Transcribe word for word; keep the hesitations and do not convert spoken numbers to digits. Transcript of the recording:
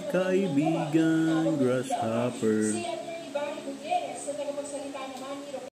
kaibigan, grasshopper. Si Attorney Barry Gutierrez, sa tagapagsalita naman ni